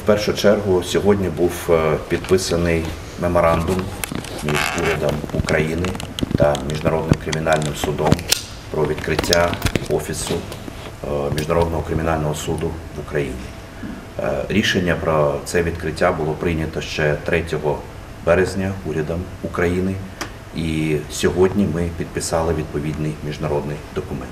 першу чергу сьогодні був підписаний меморандум між урядом України та Міжнародним кримінальним судом про відкриття Офісу Міжнародного кримінального суду в Україні. Рішення про це відкриття було прийнято ще 3 березня урядом України, і сьогодні ми підписали відповідний міжнародний документ.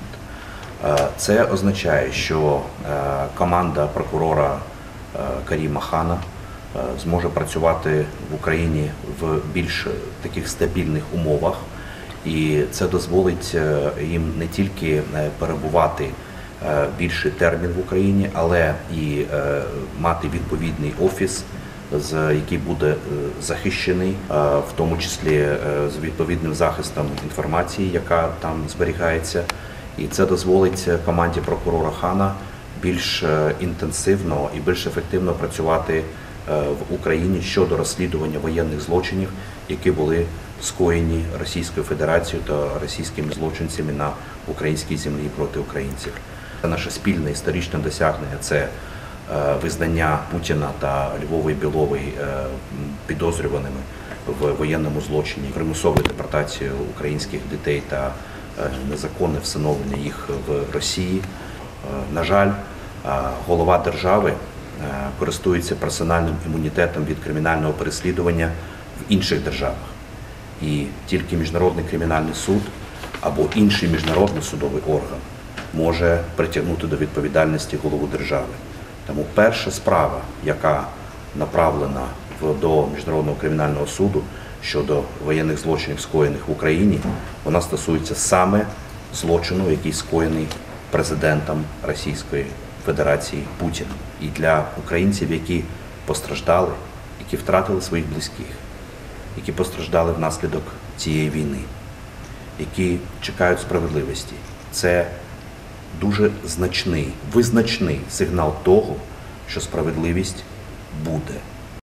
Це означає, що команда прокурора Каріма Хана зможе працювати в Україні в більш таких стабільних умовах, і це дозволить їм не тільки перебувати більший термін в Україні, але і мати відповідний офіс, який буде захищений, в тому числі з відповідним захистом інформації, яка там зберігається. І це дозволить команді прокурора Хана більш інтенсивно і більш ефективно працювати в Україні щодо розслідування воєнних злочинів, які були скоєні Російською Федерацією та російськими злочинцями на українській землі проти українців. Наше спільне історичне досягнення – це визнання Путіна та Львова Білової підозрюваними в воєнному злочині, примусову депортацію українських дітей та незаконне всиновлення їх в Росії. На жаль, голова держави користується персональним імунітетом від кримінального переслідування в інших державах. І тільки Міжнародний кримінальний суд або інший міжнародний судовий орган може притягнути до відповідальності голову держави. Тому перша справа, яка направлена до Міжнародного кримінального суду щодо воєнних злочинів, скоєних в Україні, вона стосується саме злочину, який скоєний президентом Російської Федерації Путіним. І для українців, які постраждали, які втратили своїх близьких, які постраждали внаслідок цієї війни, які чекають справедливості, це дуже значний, визначний сигнал того, що справедливість буде.